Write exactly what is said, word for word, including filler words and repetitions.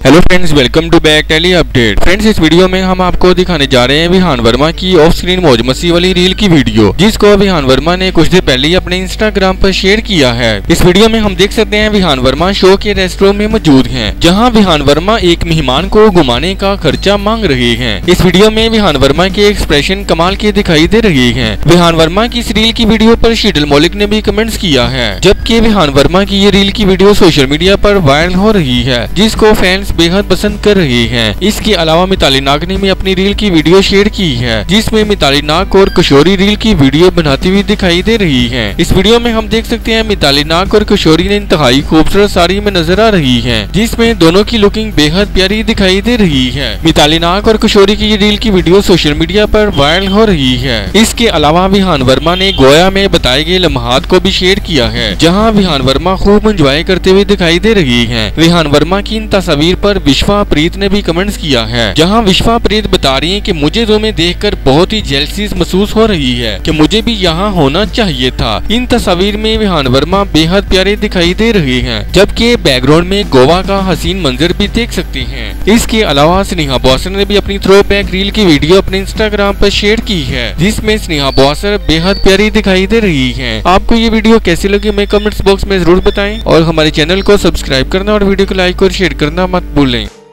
Hello friends, welcome to back telly update. Friends, इस video में हम आपको दिखाने जा रहे हैं विहान वर्मा की ऑफ स्क्रीन मौज मस्ती वाली रील की वीडियो, जिसको विहान वर्मा ने कुछ दिन पहले ही अपने इंस्टाग्राम पर शेयर किया है। इस वीडियो में हम देख सकते हैं विहान वर्मा शो के रेस्टोरेंट में मौजूद हैं, जहां विहान वर्मा एक मेहमान को घुमाने का खर्चा मांग रहे हैं। इस वीडियो में विहान वर्मा के एक्सप्रेशन कमाल के दिखाई दे रहे हैं। विहान वर्मा की इस रील की वीडियो पर शीतल मौलिक ने भी कमेंट्स किया है, जबकि विहान वर्मा की ये रील की वीडियो सोशल मीडिया पर वायरल हो रही है, जिसको फैंस बेहद पसंद कर रहे हैं। इसके अलावा मिताली नाग ने भी अपनी रील की वीडियो शेयर की है, जिसमें मिताली नाग और किशोरी रील की वीडियो बनाती हुई दिखाई दे रही है। इस वीडियो में हम देख सकते हैं मिताली नाग और किशोरी ने इंतहाई खूबसूरत साड़ी में नजर आ रही है, जिसमें दोनों की लुकिंग बेहद प्यारी दिखाई दे रही है। मिताली नाग और किशोरी की ये रील की वीडियो सोशल मीडिया पर वायरल हो रही है। इसके अलावा विहान वर्मा ने गोया में बताए गए लम्हात को भी शेयर किया है, जहाँ विहान वर्मा खूब एंजॉय करते हुए दिखाई दे रही है। विहान वर्मा की इन तस्वीर पर विश्वा प्रीत ने भी कमेंट्स किया है, जहां विश्वा प्रीत बता रही है कि मुझे तुम्हें देखकर बहुत ही जेलसी महसूस हो रही है कि मुझे भी यहाँ होना चाहिए था। इन तस्वीर में विहान वर्मा बेहद प्यारे दिखाई दे रहे हैं, जबकि बैकग्राउंड में गोवा का हसीन मंजर भी देख सकते हैं। इसके अलावा स्नेहा बॉसर ने भी अपनी थ्रो बैक रील की वीडियो अपने इंस्टाग्राम पर शेयर की है, जिसमें स्नेहा बॉसर बेहद प्यारी दिखाई दे रही है। आपको ये वीडियो कैसी लगी हमें कमेंट्स बॉक्स में जरूर बताएं, और हमारे चैनल को सब्सक्राइब करना और वीडियो को लाइक और शेयर करना मत भूलें।